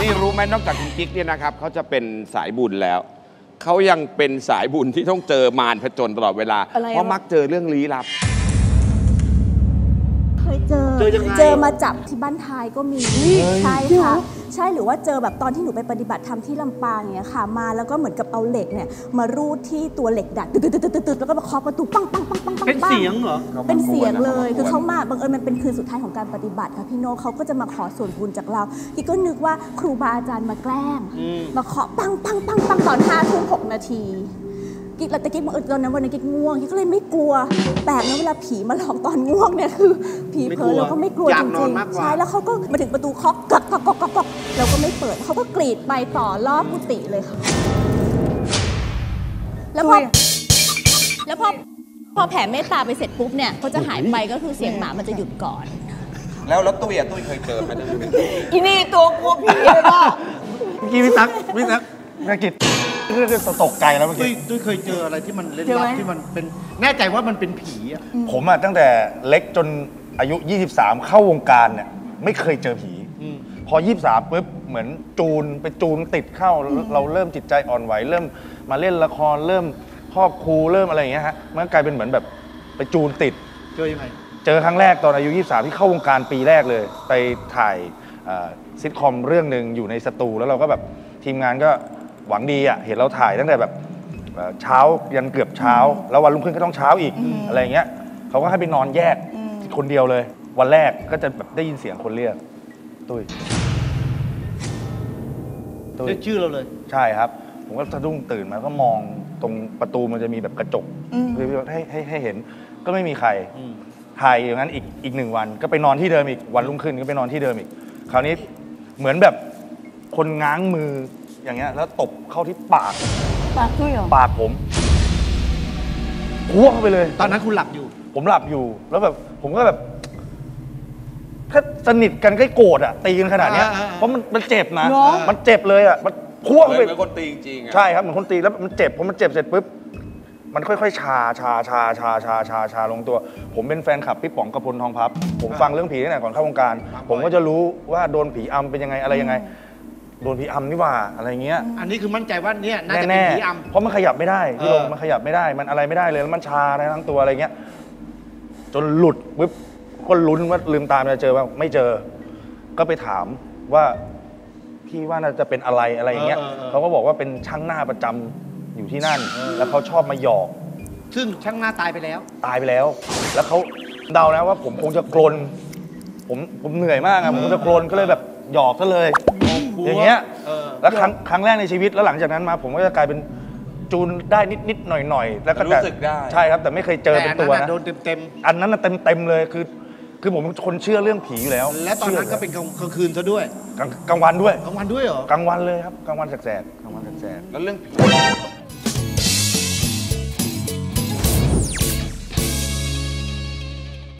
นี่รู้ไหมนอกจากคุณกิ๊กเนี่ยนะครับเขาจะเป็นสายบุญแล้วเขายังเป็นสายบุญที่ต้องเจอมารผจญตลอดเวลาเพราะมักเจอเรื่องลี้ลับเคยเจอมาจับที่บ้านท้ายก็มีใช่ค่ะใช่หรือว่าเจอแบบตอนที่หนูไปปฏิบัติธรรมที่ลำปางเนี่ยค่ะมาแล้วก็เหมือนกับเอาเหล็กเนี่ยมารูดที่ตัวเหล็กดัดตึ๊ดแล้วก็มาเคาะประตูปังเป็นเสียงเหรอเป็นเสียงเลยคือเขามาบังเอิญมันเป็นคืนสุดท้ายของการปฏิบัติค่ะพี่โนเขาก็จะมาขอส่วนบุญจากเราที่ก็นึกว่าครูบาอาจารย์มาแกล้งมาเคาะปังตอน5 ทุ่ม 6 นาทีกิ๊กแล้วแต่กิ๊กตอนนั้นวันนั้นกิ๊กง่วงกิ๊กก็เลยไม่กลัวแปลกนะเวลาผีมาหลอกตอนง่วงเนี่ยคือผีเผลอเราก็ไม่กลัวจริงๆใช่แล้วเขาก็มาถึงประตูเคาะกักเราก็ไม่เปิดเขาก็กรีดไปต่อรอบกุฏิเลยค่ะแล้วพอแผ่เมตตาไปเสร็จปุ๊บเนี่ยเขาจะหายไปก็คือเสียงหมามันจะหยุดก่อนแล้วตุ้ยเคยเจอไหมอีนี่ตัวกลัวผีเลยป่ะเมื่อกี้พี่ตั๊กนักกิจตกใจแล้วเมื่อกี้ตุ้ยเคยเจออะไรที่มันเล่นลับที่มันเป็นแน่ใจว่ามันเป็นผีอ่ะผมอ่ะตั้งแต่เล็กจนอายุ23เข้าวงการเนี่ยไม่เคยเจอผีพอ23ปุ๊บเหมือนไปจูนติดเข้าเราเริ่มจิตใจอ่อนไหวเริ่มมาเล่นละครเริ่มครอบครูเริ่มอะไรอย่างเงี้ยฮะมันกลายเป็นเหมือนแบบไปจูนติดเจอยังไงเจอครั้งแรกตอนอายุ23ที่เข้าวงการปีแรกเลยไปถ่ายซิทคอมเรื่องหนึ่งอยู่ในสตูแล้วเราก็แบบทีมงานก็หวังดีอ่ะเห็นเราถ่ายตั้งแต่แบบเช้ายันเกือบเช้าแล้ววันรุ่งขึ้นก็ต้องเช้าอีกอะไรอย่างเงี้ยเขาก็ให้ไปนอนแยกคนเดียวเลยวันแรกก็จะแบบได้ยินเสียงคนเรียกตุ้ยเรียกชื่อเราเลยใช่ครับผมก็สะดุ้งตื่นมาก็มองตรงประตูมันจะมีแบบกระจกให้เห็นก็ไม่มีใครถ่ายอย่างนั้นอีก1 วันก็ไปนอนที่เดิมอีกวันรุ่งขึ้นก็ไปนอนที่เดิมอีกคราวนี้เหมือนแบบคนง้างมืออย่างเงี้ยแล้วตบเข้าที่ปากตุ้ยเหรอปากผมหัวเข้าไปเลยตอนนั้นคุณหลับอยู่ผมหลับอยู่แล้วแบบผมก็แบบถ้าสนิทกันก็โกรธอ่ะตีกันขนาดนี้เพราะมันเจ็บนะมันเจ็บเลยอ่ะมันพุ่งไปเหมือนคนตีจริงใช่ครับเหมือนคนตีแล้วมันเจ็บพอมันเจ็บเสร็จปุ๊บมันค่อยๆชาลงตัวผมเป็นแฟนคลับพี่ป๋องกพลทองพับผมฟังเรื่องผีตั้งแต่ก่อนเข้าวงการผมก็จะรู้ว่าโดนผีอำเป็นยังไงอะไรยังไงโดนผีอำนี่ว่าอะไรเงี้ยอันนี้คือมั่นใจว่าเนี่ยน่าจะเป็นผีอำเพราะมันขยับไม่ได้พี่ลงมันขยับไม่ได้มันอะไรไม่ได้เลยแล้วมันชาทั้งตัวอะไรเงี้ยจนหลุดปุ๊บก็ลุ้นว่าลืมตาจะเจอว่าไม่เจอก็ไปถามว่าพี่ว่าน่าจะเป็นอะไรอย่างเงี้ยเขาก็บอกว่าเป็นช่างหน้าประจำอยู่ที่นั่นแล้วเขาชอบมาหยอกซึ่งช่างหน้าตายไปแล้วแล้วเขาเดานะว่าผมคงจะกลนผมเหนื่อยมากอะผมจะกลนก็เลยแบบหยอกซะเลยอย่างเงี้ยแล้วครั้งแรกในชีวิตแล้วหลังจากนั้นมาผมก็จะกลายเป็นจูนได้นิดหน่อยแล้วก็รู้สึกได้ใช่ครับแต่ไม่เคยเจอเป็นตัวนะโดนเต็มอันนั้นเต็มเลยคือผมเป็นคนเชื่อเรื่องผีอยู่แล้วและตอนนั้นก็เป็นกลางคืนซะด้วยกลางวันด้วยกลางวันด้วยเหรอกลางวันเลยครับกลางวันแสกแล้วเรื่องผี